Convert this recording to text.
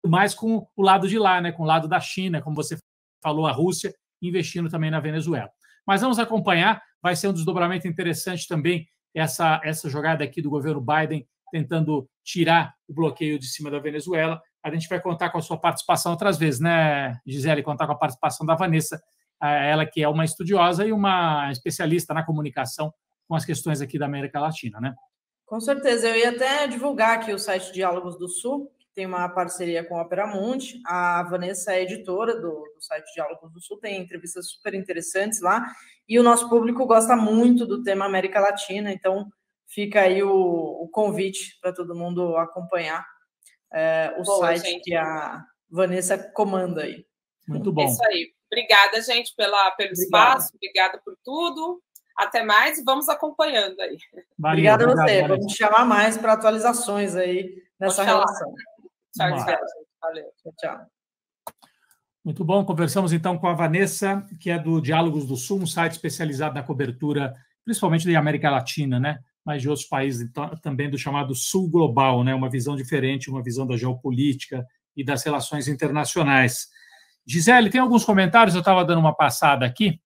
mais com o lado de lá, né? Com o lado da China, como você falou, a Rússia, investindo também na Venezuela. Mas vamos acompanhar, vai ser um desdobramento interessante também essa jogada aqui do governo Biden tentando tirar o bloqueio de cima da Venezuela. A gente vai contar com a sua participação outras vezes, né, Gisele? Contar com a participação da Vanessa, ela que é uma estudiosa e uma especialista na comunicação com as questões aqui da América Latina, né? Com certeza. Eu ia até divulgar aqui o site Diálogos do Sul, que tem uma parceria com a Opera Mundi. A Vanessa é editora do site Diálogos do Sul, tem entrevistas super interessantes lá. E o nosso público gosta muito do tema América Latina, então fica aí o convite para todo mundo acompanhar site, gente, que a Vanessa comanda aí. Muito bom. É isso aí. Obrigada, gente, pelo espaço, obrigada por tudo. Até mais e vamos acompanhando aí. Obrigada a você. Vamos te chamar mais para atualizações aí nessa relação. Tchau, tchau. Valeu. Tchau. Muito bom. Conversamos então com a Vanessa, que é do Diálogos do Sul, um site especializado na cobertura, principalmente da América Latina, né? Mas de outros países também do chamado Sul Global, né? Uma visão diferente, uma visão da geopolítica e das relações internacionais. Gisele, tem alguns comentários, eu estava dando uma passada aqui.